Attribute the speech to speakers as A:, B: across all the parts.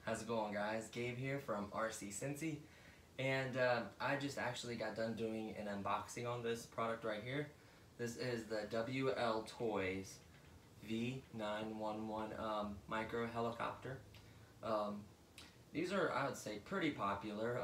A: How's it going, guys? Gabe here from RC Cincy, and I just actually got done doing an unboxing on this product right here. This is the WL Toys V911 micro helicopter. These are, I would say, pretty popular.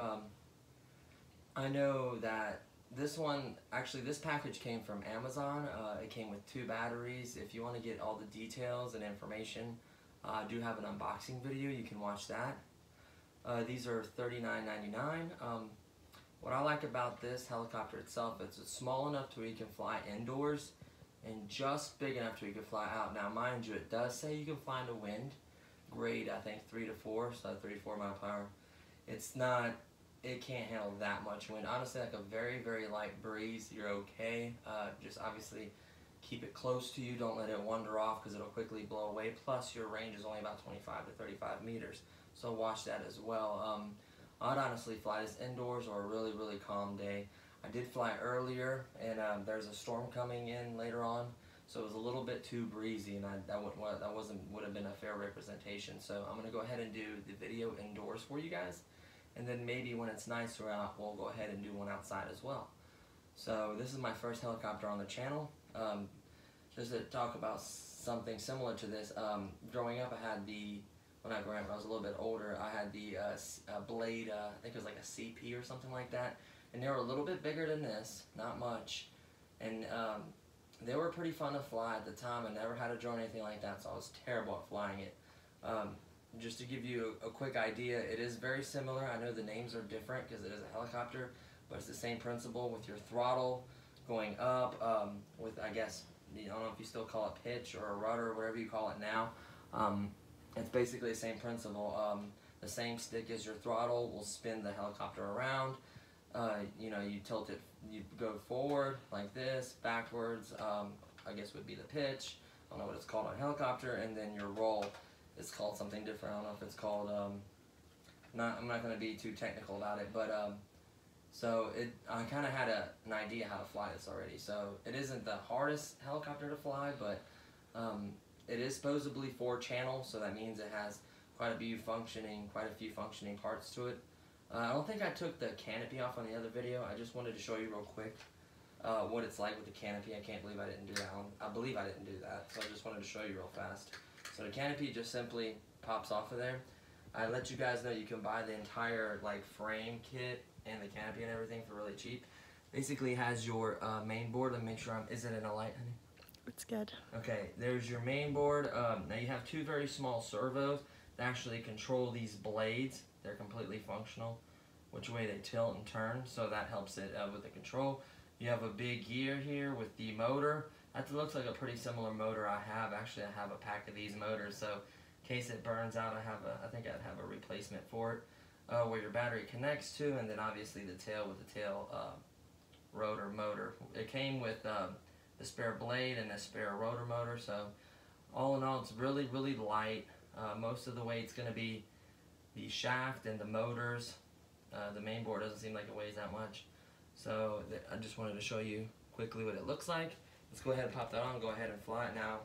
A: I know that this one, actually this package came from Amazon. It came with 2 batteries. If you want to get all the details and information, I do have an unboxing video, you can watch that. These are $39.99. What I like about this helicopter itself, it's small enough to where you can fly indoors and just big enough to where you can fly out. Now mind you, it does say you can fly in the wind, grade I think 3 to 4, so 3 to 4 mile per hour. It's not, it can't handle that much wind. Honestly, like a very light breeze, you're okay. Just obviously keep it close to you, don't let it wander off because it'll quickly blow away. Plus your range is only about 25 to 35 meters, so watch that as well. I'd honestly fly this indoors or a really calm day. I did fly earlier, and there's a storm coming in later on, so it was a little bit too breezy, and that would have been a fair representation. So I'm gonna go ahead and do the video indoors for you guys, and then maybe when it's nicer out, we'll go ahead and do one outside as well. So this is my first helicopter on the channel. Just to talk about something similar to this, growing up I had when I was a little bit older, I had the Blade, I think it was like a CP or something like that, and they were a little bit bigger than this, not much, and they were pretty fun to fly at the time. I never had a drone or anything like that, so I was terrible at flying it. Just to give you a quick idea, it is very similar. I know the names are different because it is a helicopter, but it's the same principle with your throttle going up, with, I guess, I don't know if you still call it pitch or a rudder or whatever you call it now. It's basically the same principle. The same stick as your throttle will spin the helicopter around. You tilt it, you go forward like this, backwards, I guess would be the pitch. I don't know what it's called on a helicopter. And then your roll is called something different. I don't know if it's called, I'm not going to be too technical about it, but so I kind of had an idea how to fly this already. So it isn't the hardest helicopter to fly, but it is supposedly 4-channel, so that means it has quite a few functioning parts to it. I don't think I took the canopy off on the other video. I just wanted to show you real quick what it's like with the canopy. I can't believe I didn't do that one. I believe I didn't do that, so I just wanted to show you real fast. So the canopy just simply pops off of there. I let you guys know you can buy the entire frame kit and the canopy and everything for really cheap. Basically has your main board. Let me make sure is it in a light, honey?
B: It's good.
A: Okay, there's your main board. Now you have 2 very small servos that actually control these blades. They're completely functional, which way they tilt and turn, so that helps it with the control. You have a big gear here with the motor. That looks like a pretty similar motor I have. Actually, I have a pack of these motors, so in case it burns out, I think I'd have a replacement for it. Where your battery connects to, and then obviously the tail with the tail rotor motor. It came with the spare blade and the spare rotor motor, so all in all it's really light. Most of the weight's going to be the shaft and the motors. The main board doesn't seem like it weighs that much, so I just wanted to show you quickly what it looks like. Let's go ahead and pop that on, go ahead and fly it now.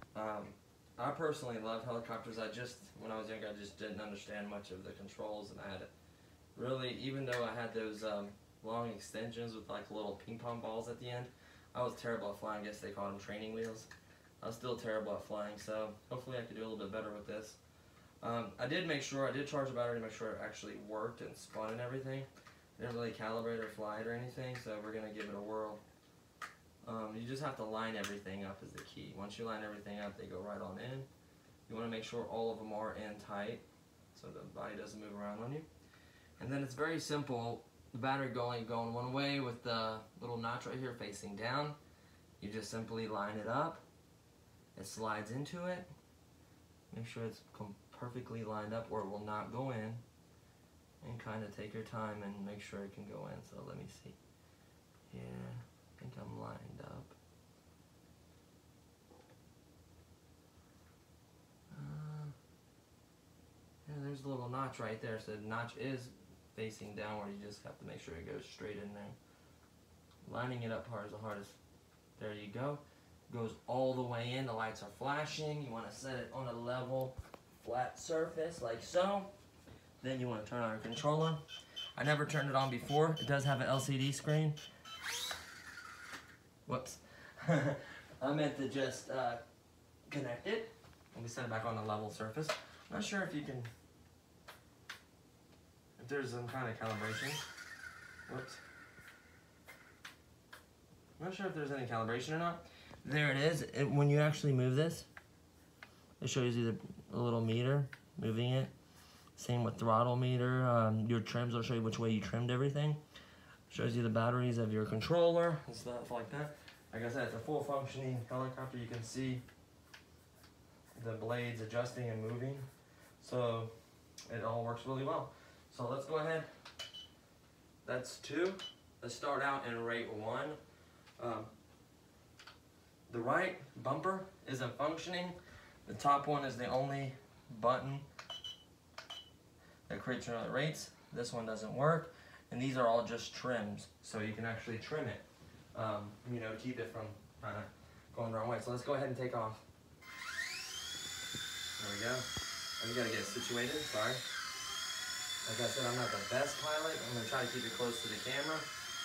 A: I personally love helicopters. When I was younger, I just didn't understand much of the controls, and I had really, even though I had those long extensions with little ping pong balls at the end, I was terrible at flying. I guess they call them training wheels. I was still terrible at flying, so hopefully I could do a little bit better with this. I did charge the battery to make sure it actually worked and spun and everything. I didn't really calibrate or fly it or anything, so we're going to give it a whirl. You just have to line everything up is the key. Once you line everything up, they go right on in. You want to make sure all of them are in tight so the body doesn't move around on you. And then it's very simple. The battery going one way with the little notch right here facing down. You just simply line it up. It slides into it. Make sure it's perfectly lined up or it will not go in. And kind of take your time and make sure it can go in. So let me see. Yeah. I think I'm lined up. Yeah, there's a little notch right there. So the notch is facing downward. You just have to make sure it goes straight in there. Lining it up hard is the hardest. There you go. Goes all the way in. The lights are flashing. You want to set it on a level flat surface like so. Then you want to turn on your controller. I never turned it on before. It does have an LCD screen. Whoops. I meant to just connect it. Let me set it back on a level surface. I'm not sure if you can, if there's some kind of calibration. Whoops. I'm not sure if there's any calibration or not. There it is. When you actually move this, it shows you the little meter, moving it. Same with throttle meter. Your trims will show you which way you trimmed everything. Shows you the batteries of your controller and stuff like that. Like I said, it's a full functioning helicopter. You can see the blades adjusting and moving. So it all works really well. So let's go ahead. That's 2. Let's start out in rate 1. The right bumper isn't functioning. The top one is the only button that creates your rates. This one doesn't work. And these are all just trims. So you can actually trim it, you know, to keep it from going the wrong way. So let's go ahead and take off. There we go. I just gotta get situated, sorry. Like I said, I'm not the best pilot. I'm gonna try to keep it close to the camera.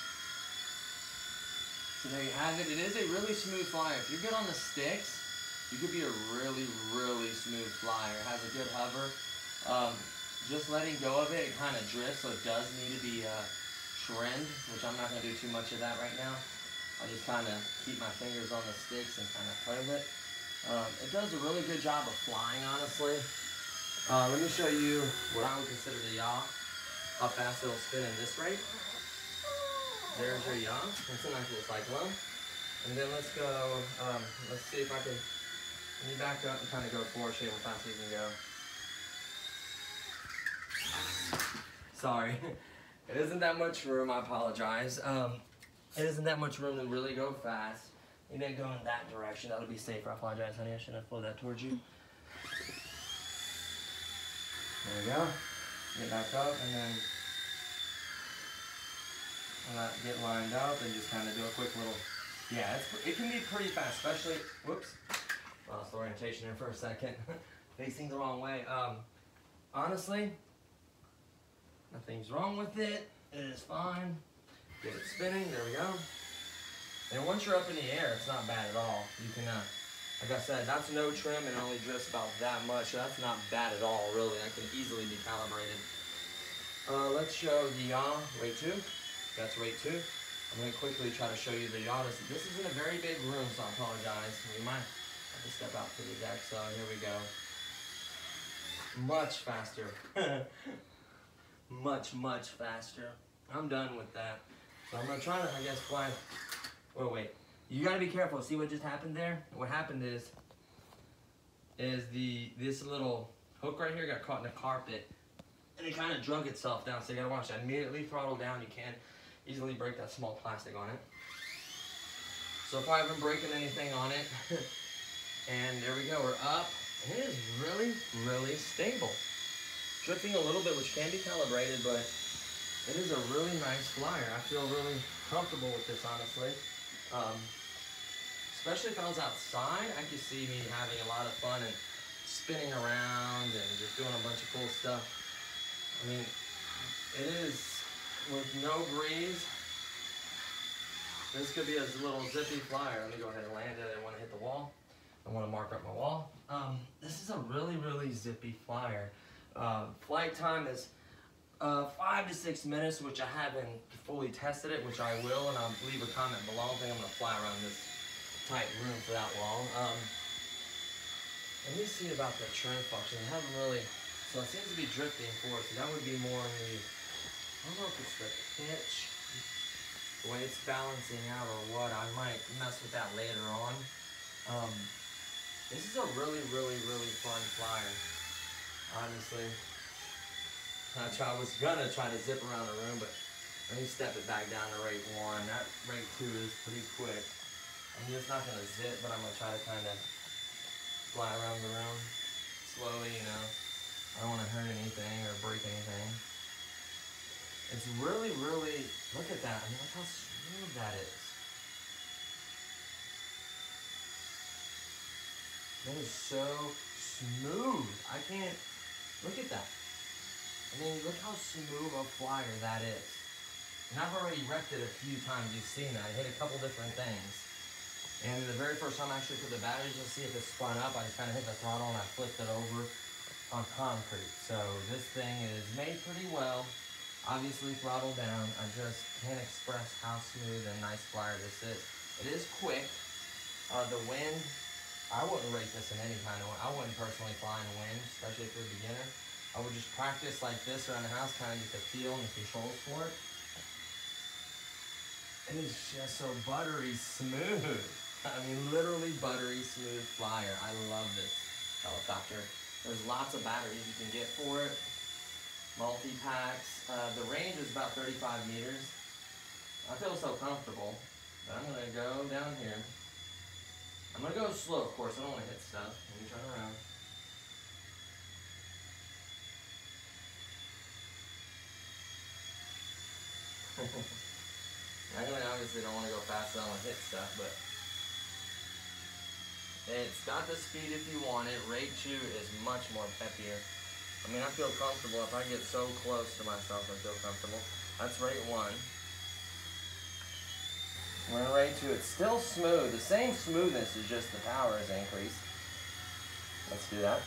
A: So there you have it. It is a really smooth flyer. If you're good on the sticks, you could be a really, really smooth flyer. It has a good hover. Just letting go of it, it kind of drifts, so it does need to be trimmed, which I'm not going to do too much of that right now. I'll just kind of keep my fingers on the sticks and kind of play with it. It does a really good job of flying, honestly. Let me show you what I would consider the yaw, how fast it'll spin in this rate. There's your yaw. That's a nice little cyclone. And then let's go, let's see if I can, let me back up and kind of go forward, show you how fast you can go. Sorry, it isn't that much room, I apologize. It isn't that much room to really go fast. You didn't go in that direction, that'll be safer. I apologize, honey, I shouldn't have flown that towards you. There we go. Get back up and then get lined up and just kind of do a quick little, yeah, it can be pretty fast, especially, whoops, lost orientation here for a second, facing the wrong way. Honestly, nothing's wrong with it. It is fine. Get it spinning. There we go. And once you're up in the air, it's not bad at all. You can, like I said, that's no trim and only drifts about that much. That's not bad at all, really. That can easily be calibrated. Let's show the yaw, rate 2. That's rate 2. I'm going to quickly try to show you the yaw. This isn't a very big room, so I apologize. We might have to step out to the deck, so here we go. Much faster. Much faster. I'm done with that. So I'm gonna try to, I guess, fly. Oh wait, you gotta be careful. See what just happened there? What happened is this little hook right here got caught in the carpet, and it kind of drug itself down. So you gotta watch that. Immediately throttle down. You can easily break that small plastic on it. So if I haven't breaking anything on it, and there we go. We're up. And it is really stable. Drifting a little bit, which can be calibrated, but it is a really nice flyer. I feel really comfortable with this, honestly. Especially if I was outside, I could see me having a lot of fun and spinning around and just doing a bunch of cool stuff. I mean, it is, with no breeze, this could be a little zippy flyer. Let me go ahead and land it. I want to hit the wall. I want to mark up my wall. This is a really zippy flyer. Flight time is 5 to 6 minutes, which I haven't fully tested it, which I will, and I'll leave a comment below. I don't think I'm going to fly around this tight room for that long. Let me see about the trim function. I haven't really, so it seems to be drifting forward, so that would be more in the, I don't know if it's the pitch, the way it's balancing out or what. I might mess with that later on. This is a really fun flyer, honestly. I was gonna try to zip around the room, but let me step it back down to rate 1. That rate 2 is pretty quick. I'm just not gonna zip, but I'm gonna try to kind of fly around the room slowly, you know. I don't want to hurt anything or break anything. It's really, look at that. I mean, look how smooth that is. That is so smooth. I can't, look at that. I mean, look how smooth a flyer that is. And I've already wrecked it a few times. You've seen that. I hit a couple different things. And the very first time I actually put the batteries to see if it spun up, I just kind of hit the throttle and I flipped it over on concrete. So this thing is made pretty well. Obviously throttle down. I just can't express how smooth and nice flyer this is. It is quick. The wind, I wouldn't rate this in any kind of way. I wouldn't personally fly in the wind, especially if you're a beginner. I would just practice like this around the house, kind of get the feel and the controls for it. It is just so buttery smooth. I mean, literally buttery smooth flyer. I love this helicopter. There's lots of batteries you can get for it. Multi-packs. The range is about 35 meters. I feel so comfortable. But I'm gonna go down here. I'm gonna go slow, of course. I don't wanna hit stuff. Let me turn around. Obviously don't want to go fast, I don't want to hit stuff, but it's got the speed if you want it. Rate 2 is much more peppier. I mean, I feel comfortable. If I get so close to myself, I feel comfortable. That's rate 1. We're in rate 2. It's still smooth. The same smoothness, is just the power is increased. Let's do that.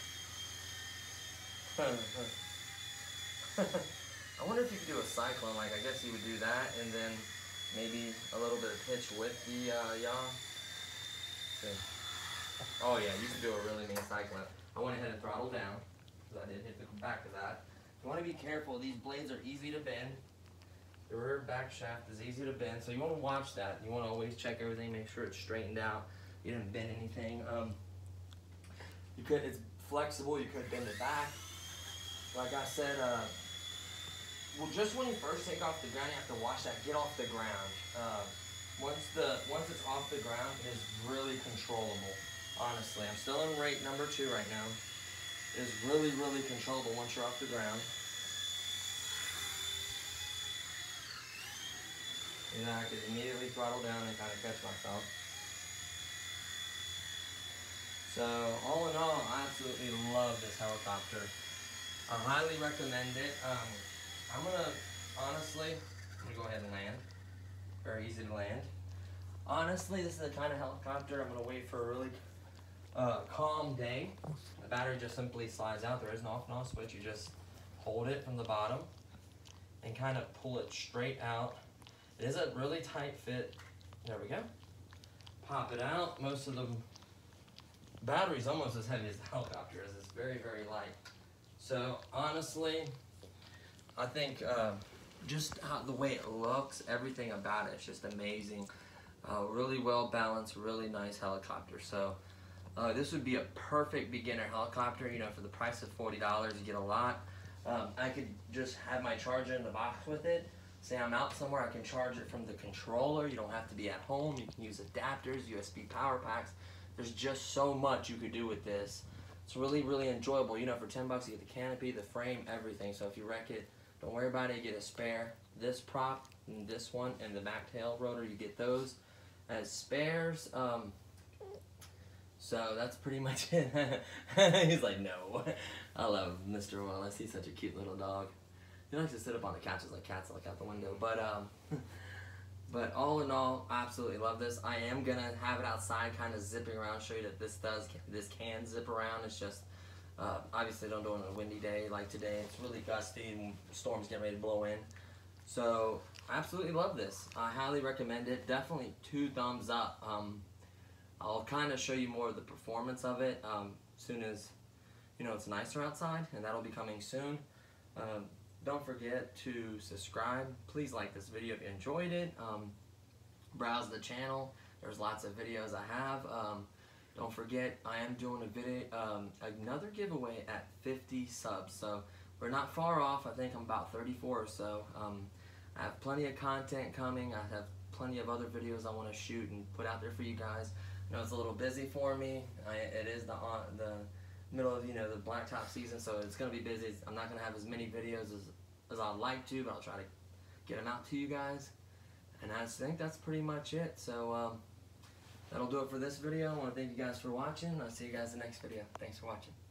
A: I wonder if you could do a cyclone, like I guess you would do that, and then maybe a little bit of pitch with the yaw. See. Oh yeah, you can do a really mean cyclone. I went ahead and throttled down, because I did hit the back of that. You want to be careful, these blades are easy to bend. The rear back shaft is easy to bend, so you want to watch that. You want to always check everything, make sure it's straightened out. You didn't bend anything. It's flexible, you could bend it back. Like I said, well, just when you first take off the ground, you have to watch that get off the ground. Once it's off the ground, it is really controllable. Honestly, I'm still in rate number 2 right now. It is really, really controllable once you're off the ground. And I could immediately throttle down and kind of catch myself. So, all in all, I absolutely love this helicopter. I highly recommend it. Honestly, I'm gonna go ahead and land. Very easy to land. Honestly, this is the kind of helicopter I'm gonna wait for a really calm day. The battery just simply slides out. There is no off and on switch. You just hold it from the bottom and kind of pull it straight out. It is a really tight fit. There we go. Pop it out. Most of the battery's almost as heavy as the helicopter is. It's very, very light. So honestly, I think just the way it looks, everything about it's just amazing. Really well balanced, really nice helicopter. So this would be a perfect beginner helicopter. You know, for the price of $40, you get a lot. I could just have my charger in the box with it. Say I'm out somewhere, I can charge it from the controller. You don't have to be at home. You can use adapters, USB power packs. There's just so much you could do with this. It's really, really enjoyable. You know, for $10 you get the canopy, the frame, everything. So if you wreck it, don't worry about it. You get a spare. This prop, and this one, and the back tail rotor, you get those as spares. So that's pretty much it. He's like, no. I love Mr. Wallace. He's such a cute little dog. He likes to sit up on the couches like cats look out the window. But all in all, I absolutely love this. I am gonna have it outside, kind of zipping around, show you that this can zip around. It's just obviously don't do it on a windy day like today. It's really gusty and storms getting ready to blow in. So I absolutely love this. I highly recommend it. Definitely 2 thumbs up. I'll kind of show you more of the performance of it soon as it's nicer outside, and that'll be coming soon. Don't forget to subscribe. Please like this video if you enjoyed it. Browse the channel. There's lots of videos I have. Don't forget, I am doing a video, another giveaway at 50 subs. So we're not far off. I think I'm about 34 or so. I have plenty of content coming. I have plenty of other videos I want to shoot and put out there for you guys. I know it's a little busy for me. It is the middle of the blacktop season, so it's gonna be busy. I'm not gonna have as many videos as I'd like to, but I'll try to get them out to you guys. And I think that's pretty much it. So that'll do it for this video. I want to thank you guys for watching. I'll see you guys in the next video. Thanks for watching.